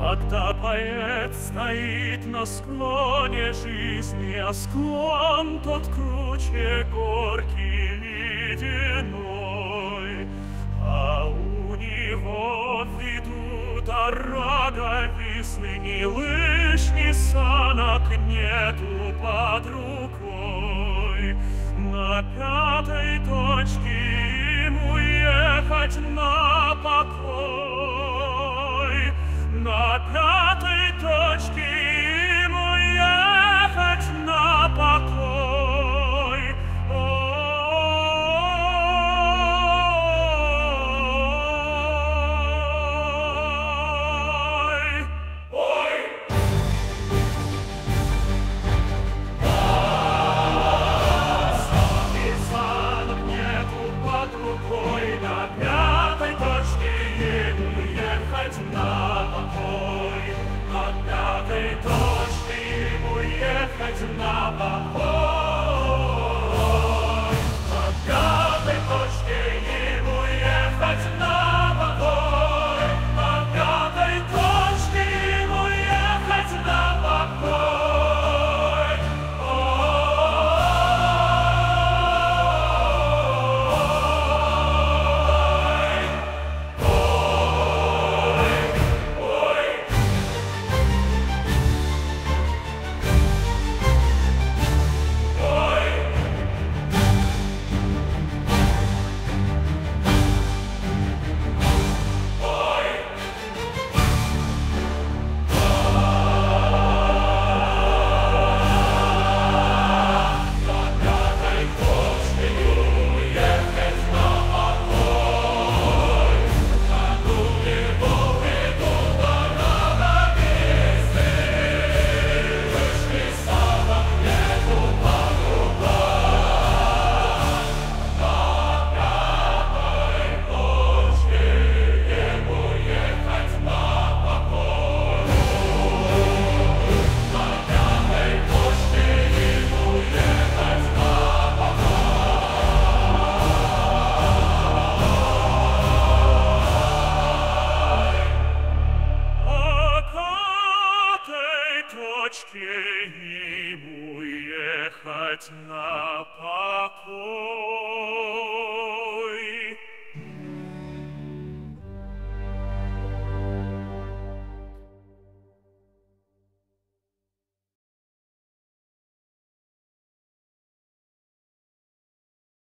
Когда поэт стоит на склоне жизни, а склон тот круче горки ледяной, а у него в виду дорога весны, ни лыж, ни санок нету под рукой. На пятой точке ему ехать на покой. На пятой точке ему ехать на покой. Ой, ой. Санок нету под рукой, на пятой точке ему ехать на покой. На пятой точке ему ехать на покой. На пятой точке